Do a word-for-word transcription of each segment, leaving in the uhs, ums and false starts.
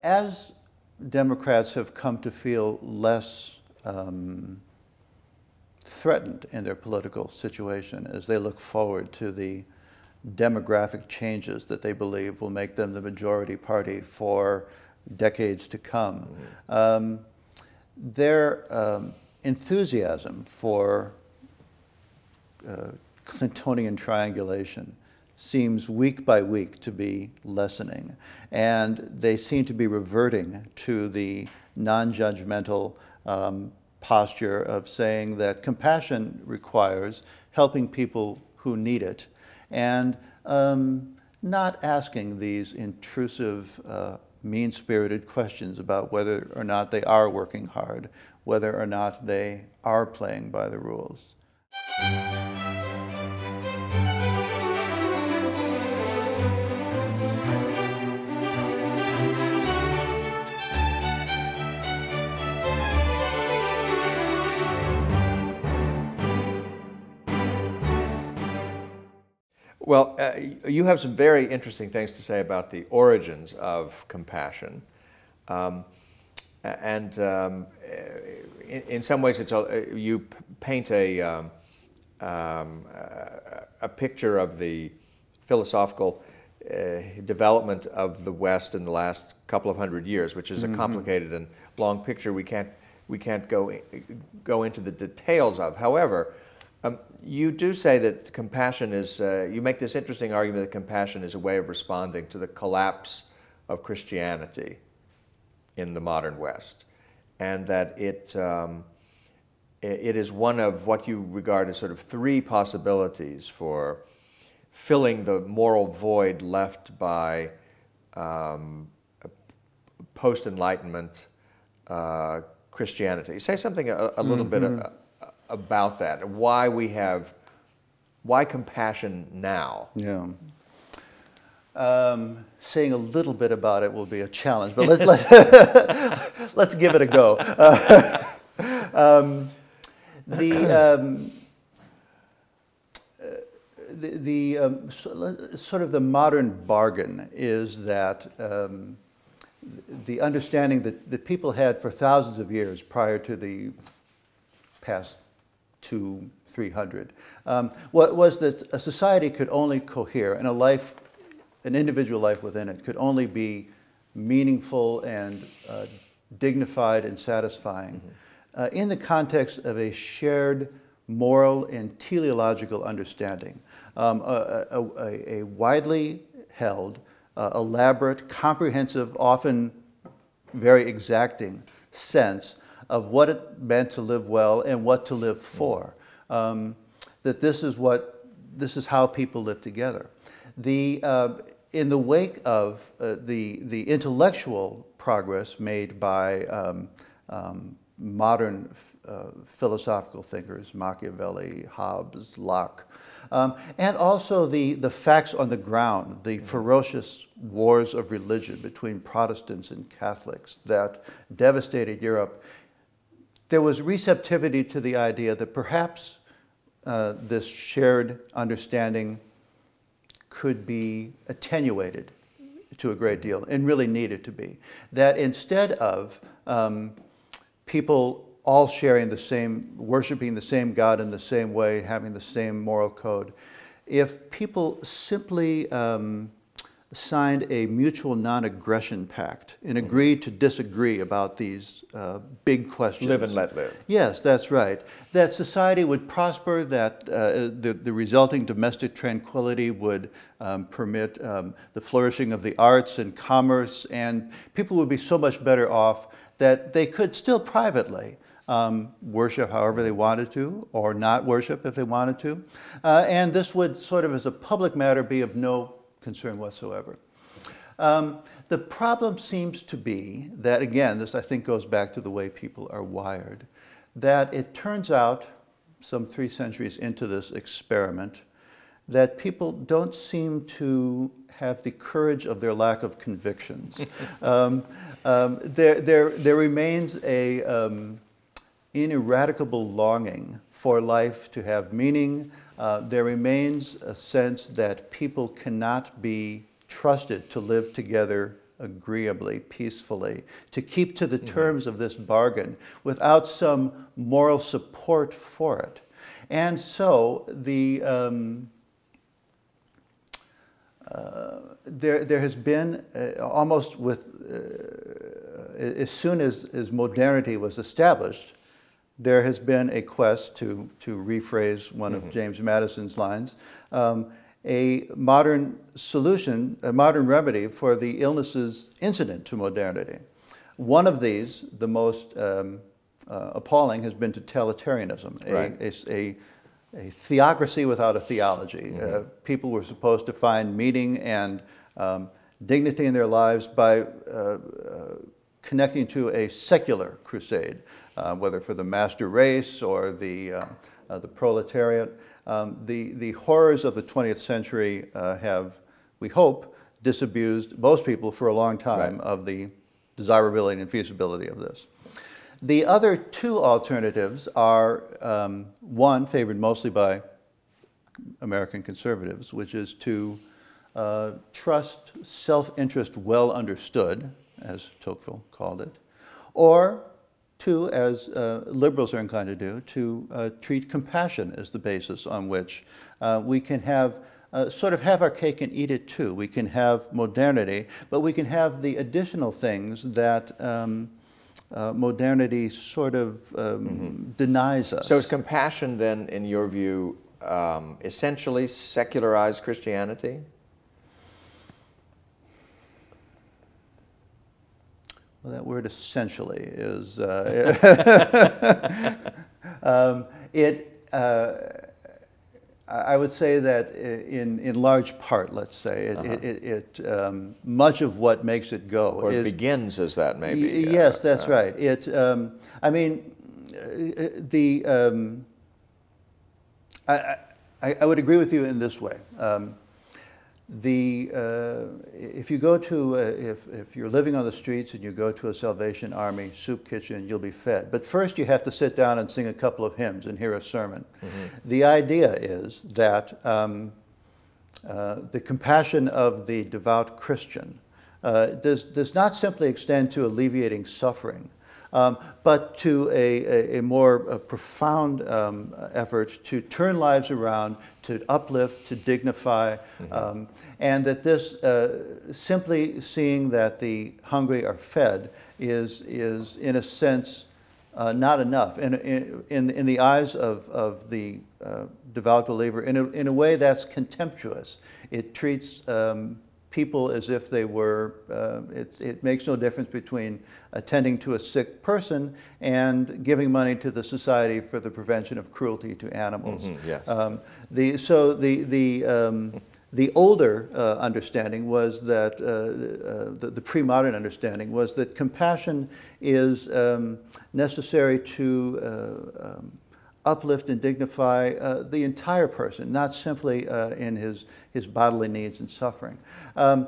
As Democrats have come to feel less um, threatened in their political situation as they look forward to the demographic changes that they believe will make them the majority party for decades to come, mm-hmm. um, their um, enthusiasm for uh, Clintonian triangulation seems week by week to be lessening. And they seem to be reverting to the non-judgmental um, posture of saying that compassion requires helping people who need it and um, not asking these intrusive, uh, mean-spirited questions about whether or not they are working hard, whether or not they are playing by the rules. Well, uh, you have some very interesting things to say about the origins of compassion. Um, and um, in, in some ways, it's a, you paint a, um, um, a picture of the philosophical uh, development of the West in the last couple of hundred years, which is a complicated and long picture we can't, we can't go, go into the details of. However, Um, you do say that compassion is, uh, you make this interesting argument that compassion is a way of responding to the collapse of Christianity in the modern West, and that it, um, it is one of what you regard as sort of three possibilities for filling the moral void left by um, post-Enlightenment uh, Christianity. Say something a, a little mm-hmm. bit uh, about that, why we have, why compassion now? Yeah. Um, saying a little bit about it will be a challenge, but let's, let, let's give it a go. Uh, um, the, um, the, the um, sort of the modern bargain is that um, the understanding that, that people had for thousands of years prior to the past two, three hundred, um, what was that a society could only cohere, and a life, an individual life within it, could only be meaningful and uh, dignified and satisfying mm-hmm. uh, in the context of a shared moral and teleological understanding, um, a, a, a widely held, uh, elaborate, comprehensive, often very exacting sense of what it meant to live well and what to live for. Um, that this is what, this is how people live together. The, uh, in the wake of uh, the, the intellectual progress made by um, um, modern uh, philosophical thinkers, Machiavelli, Hobbes, Locke, um, and also the, the facts on the ground, the ferocious wars of religion between Protestants and Catholics that devastated Europe, there was receptivity to the idea that perhaps uh, this shared understanding could be attenuated to a great deal, and really needed to be. That instead of um, people all sharing the same, worshiping the same God in the same way, having the same moral code, if people simply um, signed a mutual non-aggression pact and agreed to disagree about these uh, big questions. Live and let live. Yes, that's right. That society would prosper, that uh, the, the resulting domestic tranquility would um, permit um, the flourishing of the arts and commerce, and people would be so much better off that they could still privately um, worship however they wanted to, or not worship if they wanted to. Uh, and this would sort of, as a public matter, be of no concern whatsoever. Um, the problem seems to be that, again, this I think goes back to the way people are wired, that it turns out, some three centuries into this experiment, that people don't seem to have the courage of their lack of convictions. um, um, there, there, there remains a um, ineradicable longing for life to have meaning. Uh, there remains a sense that people cannot be trusted to live together agreeably, peacefully, to keep to the mm-hmm. terms of this bargain without some moral support for it. And so the um, uh, there there has been uh, almost with uh, as soon as, as modernity was established, there has been a quest to to rephrase one mm-hmm. of James Madison's lines. Um, a modern solution, a modern remedy for the illnesses incident to modernity. One of these, the most um, uh, appalling, has been totalitarianism, right. a, a, a theocracy without a theology. Mm-hmm. uh, people were supposed to find meaning and um, dignity in their lives by uh, uh, connecting to a secular crusade, uh, whether for the master race or the, uh, uh, the proletariat. Um, the, the horrors of the twentieth century uh, have, we hope, disabused most people for a long time right. of the desirability and feasibility of this. The other two alternatives are, um, one, favored mostly by American conservatives, which is to uh, trust self-interest well understood, as Tocqueville called it, or two, as uh, liberals are inclined to do, to uh, treat compassion as the basis on which uh, we can have, uh, sort of have our cake and eat it too. We can have modernity, but we can have the additional things that um, uh, modernity sort of um, mm-hmm. denies us. So is compassion then, in your view, um, essentially secularized Christianity? Well, that word essentially is, uh, um, it, uh, I would say that in, in large part, let's say, it, uh-huh. it, it um, much of what makes it go. Or it is, begins as that, maybe. Y- yes, uh, that's uh, right. It, um, I mean, the, um, I, I, I would agree with you in this way. Um, The, uh, if you go to, uh, if, if you're living on the streets and you go to a Salvation Army soup kitchen, you'll be fed. But first you have to sit down and sing a couple of hymns and hear a sermon. Mm-hmm. The idea is that um, uh, the compassion of the devout Christian uh, does, does not simply extend to alleviating suffering, Um, but to a, a, a more a profound um, effort to turn lives around, to uplift, to dignify, mm-hmm. um, and that this uh, simply seeing that the hungry are fed is, is in a sense, uh, not enough. In, in, in the eyes of, of the uh, devout believer, in a, in a way that's contemptuous. It treats um, people as if they were, uh, it, it makes no difference between attending to a sick person and giving money to the Society for the Prevention of Cruelty to Animals. Mm-hmm, yes. um, the, so the, the, um, the older uh, understanding was that, uh, uh, the, the pre-modern understanding was that compassion is um, necessary to uh, um, uplift and dignify uh, the entire person, not simply uh, in his, his bodily needs and suffering. Um,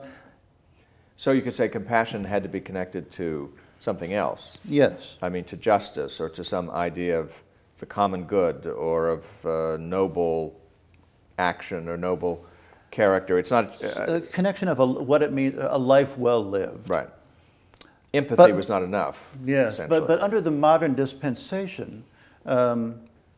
so you could say compassion had to be connected to something else. Yes. I mean, to justice or to some idea of the common good or of uh, noble action or noble character. It's not... Uh, a connection of a, what it means, a life well lived. Right. Empathy but, was not enough. Yes, but, but under the modern dispensation, um,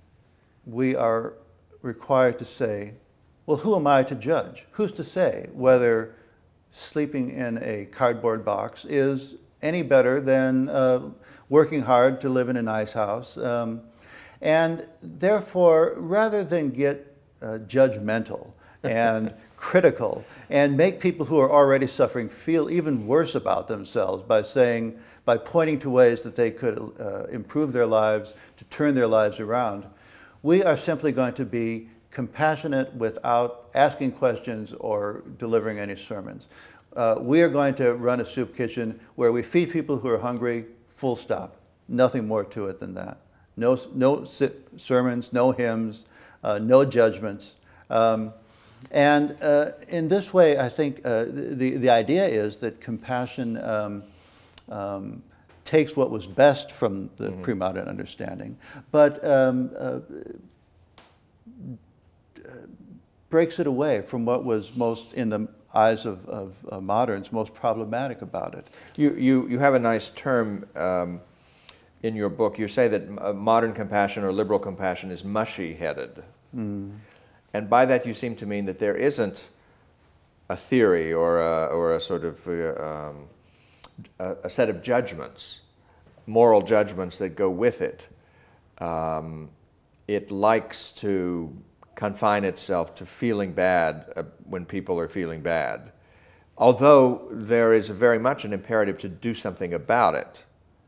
we are required to say, well, who am I to judge? Who's to say whether sleeping in a cardboard box is any better than uh, working hard to live in a nice house? Um, and therefore, rather than get uh, judgmental and critical and make people who are already suffering feel even worse about themselves by saying, by pointing to ways that they could uh, improve their lives, to turn their lives around, we are simply going to be compassionate without asking questions or delivering any sermons. Uh, we are going to run a soup kitchen where we feed people who are hungry, full stop. Nothing more to it than that. No, no sermons, no hymns, uh, no judgments. Um, and uh, in this way, I think uh, the, the idea is that compassion um, um, takes what was best from the mm-hmm. pre-modern understanding, but um, uh, breaks it away from what was most, in the eyes of, of uh, moderns, most problematic about it. You, you, you have a nice term um, in your book. You say that uh, modern compassion or liberal compassion is mushy-headed. Mm. And by that you seem to mean that there isn't a theory or a, or a sort of uh, um, a, a set of judgments, moral judgments that go with it. Um, it likes to confine itself to feeling bad uh, when people are feeling bad, although there is very much an imperative to do something about it.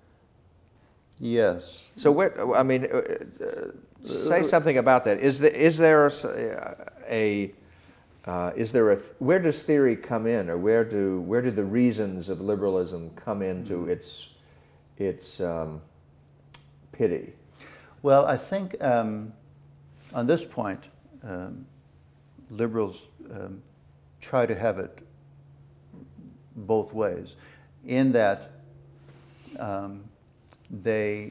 Yes. So, where, I mean, uh, uh, say something about that. Is there, is there a, a uh, is there a, where does theory come in, or where do where do the reasons of liberalism come into mm-hmm. its its um, pity? Well, I think um, on this point, um, liberals um, try to have it both ways, in that um, they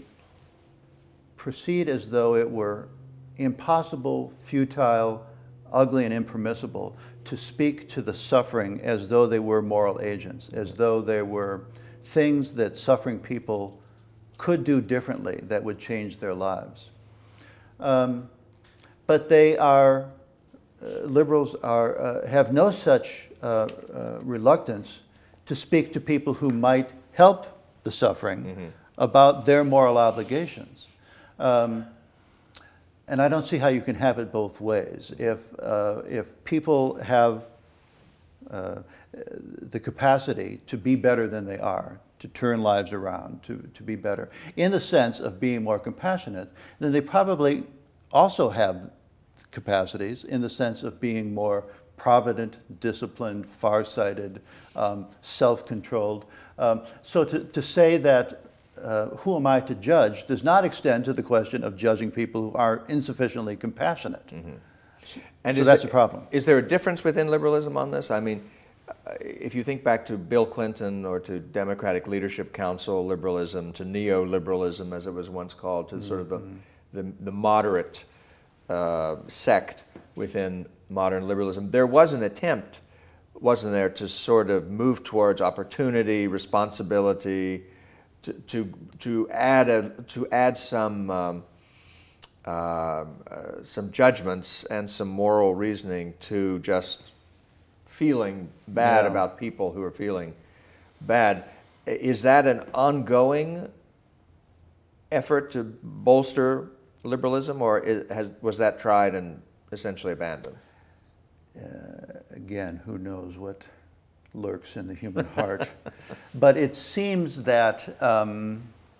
proceed as though it were impossible, futile, ugly, and impermissible to speak to the suffering as though they were moral agents, as though they were things that suffering people could do differently that would change their lives. Um, but they are, uh, liberals are, uh, have no such uh, uh, reluctance to speak to people who might help the suffering mm-hmm. about their moral obligations. Um, and I don't see how you can have it both ways. If, uh, if people have uh, the capacity to be better than they are, to turn lives around, to, to be better, in the sense of being more compassionate, then they probably also have capacities in the sense of being more provident, disciplined, farsighted, um, self-controlled. Um, so to, to say that uh, who am I to judge does not extend to the question of judging people who are insufficiently compassionate. Mm-hmm. And so that's it, a problem. Is there a difference within liberalism on this? I mean, if you think back to Bill Clinton or to Democratic Leadership Council liberalism, to neoliberalism as it was once called, to mm-hmm. sort of the, the, the moderate uh, sect within modern liberalism, there was an attempt, wasn't there, to sort of move towards opportunity, responsibility, to, to, to, add, a, to add some, um, uh, uh, some judgments and some moral reasoning to just feeling bad yeah. about people who are feeling bad. Is that an ongoing effort to bolster liberalism, or is, has, was that tried and essentially abandoned? Uh, again, who knows what lurks in the human heart. But it seems that um,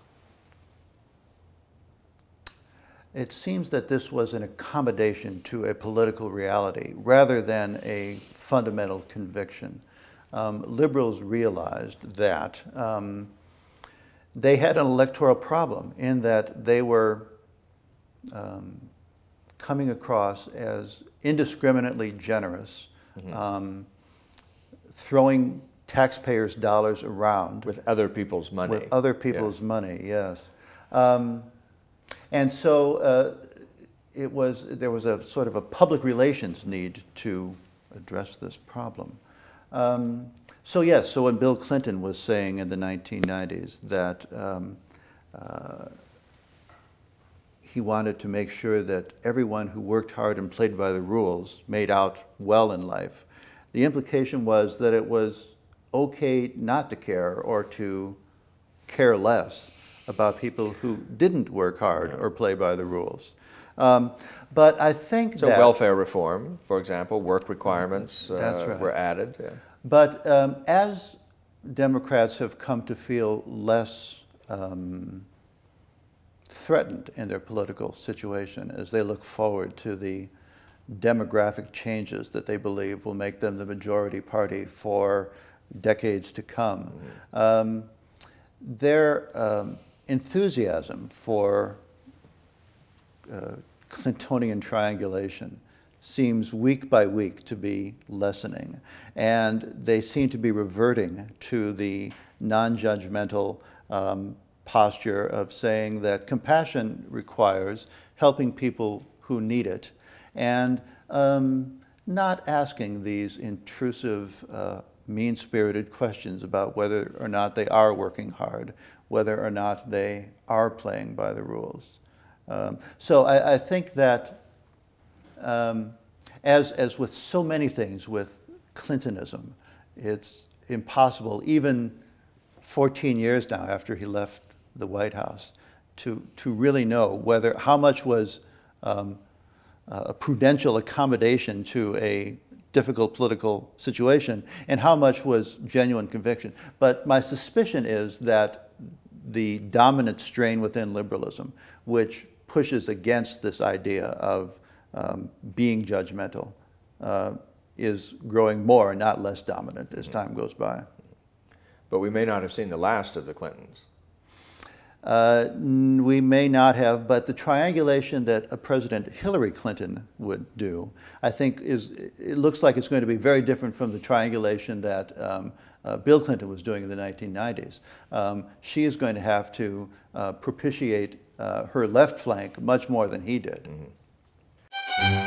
it seems that this was an accommodation to a political reality rather than a fundamental conviction. Um, liberals realized that um, they had an electoral problem in that they were um, coming across as indiscriminately generous, mm-hmm. um, throwing taxpayers' dollars around. With other people's money. With other people's yes. money, yes. Um, and so uh, it was, there was a sort of a public relations need to address this problem. Um, so yes, so when Bill Clinton was saying in the nineteen nineties that um, uh, he wanted to make sure that everyone who worked hard and played by the rules made out well in life, the implication was that it was okay not to care or to care less about people who didn't work hard or play by the rules. Um, but I think so that... So welfare reform, for example, work requirements uh, that's right. were added. Yeah. But um, as Democrats have come to feel less um, threatened in their political situation as they look forward to the demographic changes that they believe will make them the majority party for decades to come, mm-hmm. um, their um, enthusiasm for uh, Clintonian triangulation seems week by week to be lessening, and they seem to be reverting to the non-judgmental um, posture of saying that compassion requires helping people who need it, and um, not asking these intrusive, uh, mean-spirited questions about whether or not they are working hard, whether or not they are playing by the rules. Um, so I, I think that um, as, as with so many things with Clintonism, it's impossible, even fourteen years now after he left the White House, to, to really know whether, how much was um, a prudential accommodation to a difficult political situation and how much was genuine conviction. But my suspicion is that the dominant strain within liberalism, which pushes against this idea of um, being judgmental, uh, is growing more and not less dominant as time goes by. But we may not have seen the last of the Clintons. Uh, we may not have, but the triangulation that a President Hillary Clinton would do, I think, is, it looks like it's going to be very different from the triangulation that um, uh, Bill Clinton was doing in the nineteen nineties. Um, she is going to have to uh, propitiate uh, her left flank much more than he did. Mm-hmm.